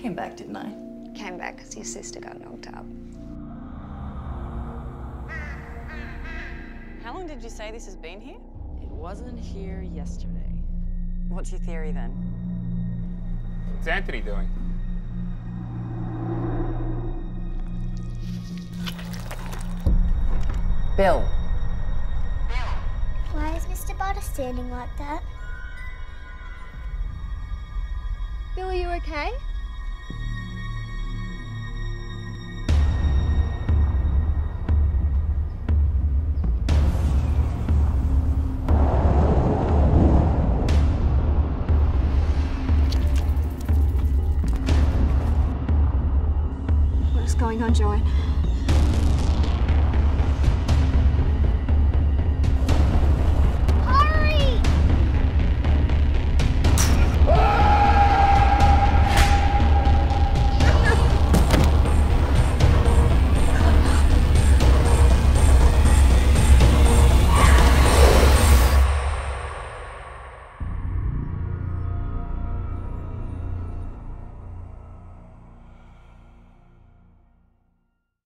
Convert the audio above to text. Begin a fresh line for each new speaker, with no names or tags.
came back, didn't I?
Came back because your sister got knocked up.
How long did you say this has been here?
It wasn't here yesterday.
What's your theory then?
What's Anthony doing?
Bill.
Why is Mr. Butter standing like that? Bill, are you okay?
What is going on, Joanne?